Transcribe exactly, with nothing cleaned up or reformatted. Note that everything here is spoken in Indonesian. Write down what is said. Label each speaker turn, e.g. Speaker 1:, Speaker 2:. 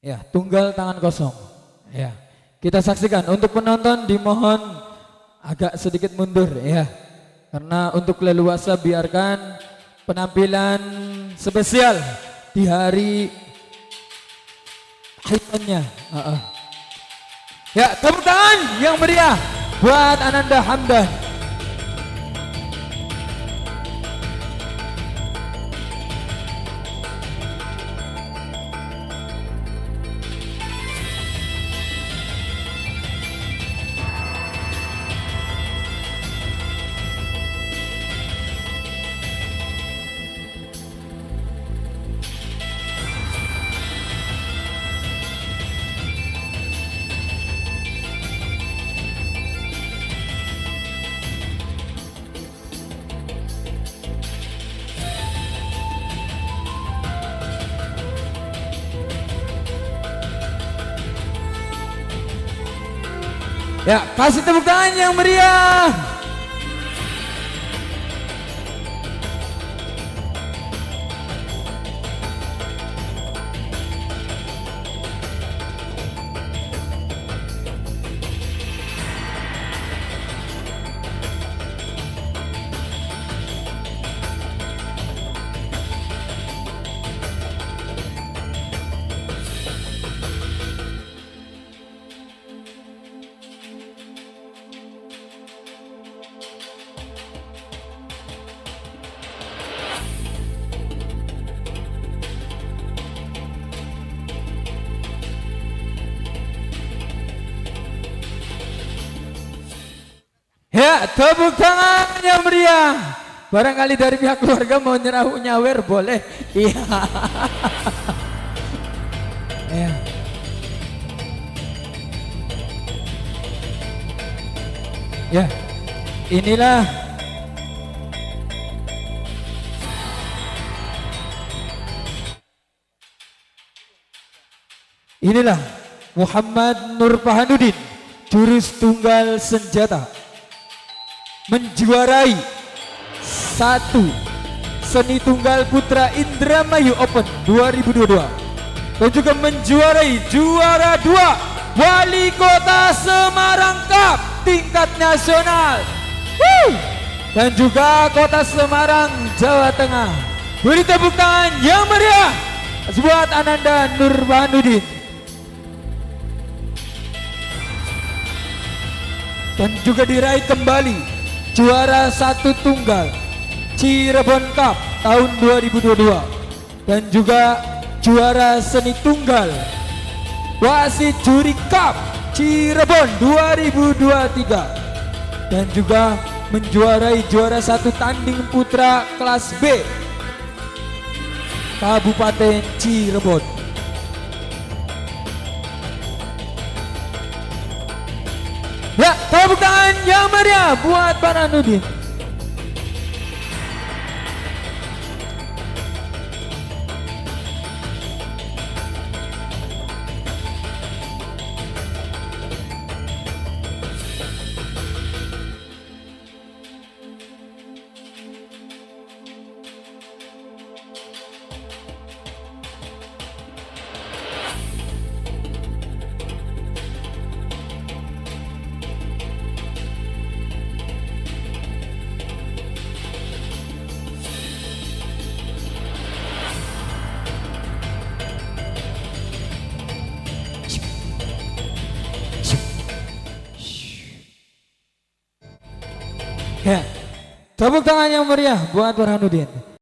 Speaker 1: Ya, tunggal tangan kosong. Ya. Kita saksikan, untuk penonton dimohon agak sedikit mundur ya. Karena untuk leluasa biarkan penampilan spesial di hari akhirnya. Uh -uh. Ya, tepuk tangan yang meriah buat Ananda Hamdan. Ya, kasih tepuk tangan yang meriah. Ya, tepuk tangan yang meriah. Barangkali dari pihak keluarga mau nyerah nyawer boleh. Iya. Ya. Ya. Inilah Inilah Muhammad Nur Pahanudin, jurus tunggal senjata, menjuarai satu Seni Tunggal Putra Indramayu Open dua ribu dua puluh dua dan juga menjuarai juara dua Wali Kota Semarang Cup tingkat nasional. Woo! Dan juga Kota Semarang Jawa Tengah. Beri tepuk tangan yang meriah buat Ananda Nur Pahanudin. Dan juga diraih kembali juara satu tunggal Cirebon Cup tahun dua ribu dua puluh dua dan juga juara seni tunggal Wasit Juri Cup Cirebon dua ribu dua puluh tiga dan juga menjuarai juara satu tanding putra kelas B Kabupaten Cirebon. Ya, tepuk tangan yang meriah buat Pahanudin. Ya, tepuk tangan yang meriah buat Pahanudin.